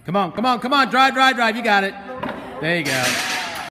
Come on, come on, come on. Drive, drive, drive. You got it. There you go.